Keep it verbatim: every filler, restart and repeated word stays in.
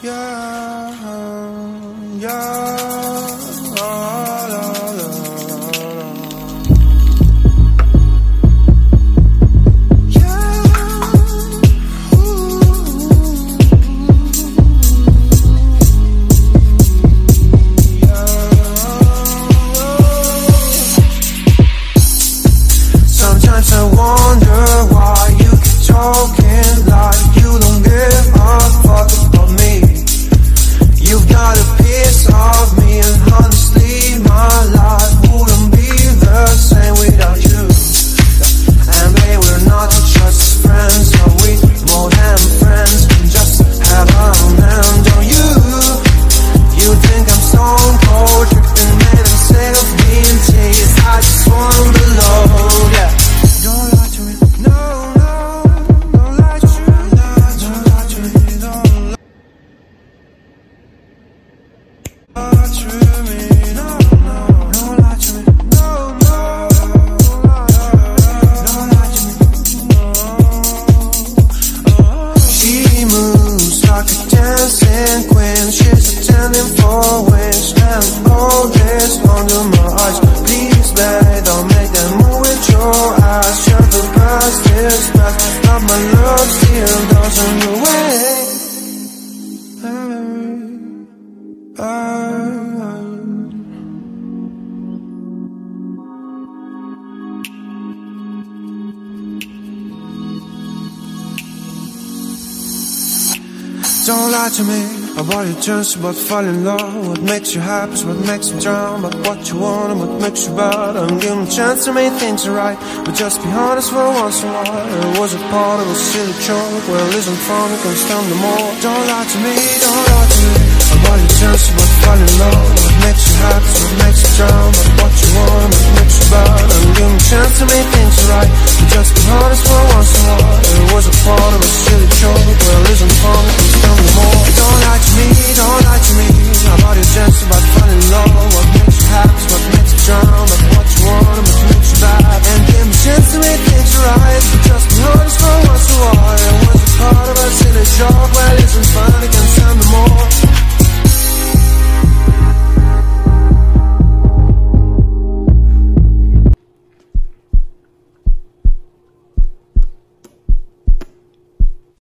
yeah, yeah, la, la, la, yeah, ooh, yeah. Sometimes I wonder why you keep talking like you don't give a fuck about me. You've got a piece of me, and honestly my life wouldn't be the same without you. And babe, we're not just friends, are we more than friends? We just have a hand on you. You think I'm stone cold, tripping, man, I'm sick of being teased. I just want to belong, yeah. Don't lie to me, no, no, don't lie to me, don't lie to me, don't lie. Lie to me, no, no, don't lie to me, no, no, don't lie to me. She moves like a dancing queen. She's attending for wings, and all this under my eyes. Please, babe, don't make that move with your eyes. You're the best, is best, but my love still doesn't go away. Don't lie to me about your chance, about falling in love. What makes you happy, what makes you drown, about what you want and what makes you bad. I'm giving a chance to make things right, but just be honest for once in a while. It was a part of a silly joke. Well, listen from me, can't stand no more. Don't lie to me, don't lie to me about your chance, about falling in love. What makes you happy, what makes you drown, about what you want and what makes you bad. I'm giving a chance to make things right, but just be honest for once in a while. It was a part of a silly joke. Well, listen from me, can't stand no more. Don't lie to me, don't lie to me about your chance, about falling in love. What